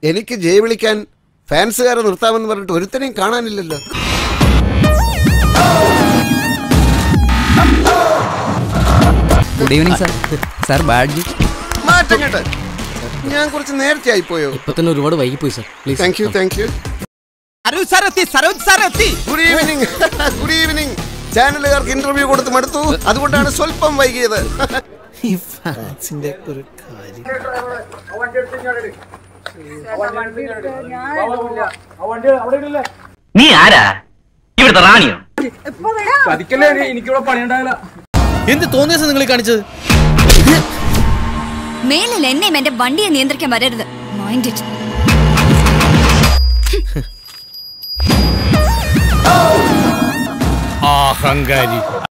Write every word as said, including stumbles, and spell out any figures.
എനിക്ക് ജയ വിളിക്കാൻ ഫാൻസുകാരെ നിർത്താമെന്ന് പറഞ്ഞിട്ട് ഒരുത്തനെയും കാണാനില്ലല്ലോ. Good evening sir. Sir badge മാറ്റം കേട്ട്. ഞാൻ കുറച്ച് നേരത്തെ ആയിപ്പോയോ? ഇപ്പൊ തന്നെ ഒരുപാട് വൈകിപ്പോയി sir. Please. Thank you thank you. Good evening. Good evening. ചാനലുകാർക്ക് ഇന്റർവ്യൂ കൊടുത്ത് മടുത്തു, അതുകൊണ്ടാണ് സ്വല്പം വൈകിയത്. നീ ആരാ? ഇവിടുത്തെ റാണിയോ? എനിക്കിവിടെ പണിയുണ്ടാവില്ല. എന്ത് തോന്നിയ നിങ്ങൾ കാണിച്ചത്? മേലിൽ എന്നെയും എന്റെ വണ്ടിയെ നിയന്ത്രിക്കാൻ വരരുത്. Mind it. അഹങ്കാരി.